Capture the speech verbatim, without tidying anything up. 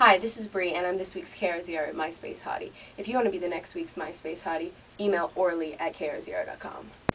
Hi, this is Briii, and I'm this week's K R Z R MySpace Hottie. If you want to be the next week's MySpace Hottie, email Orly at K R Z R dot com.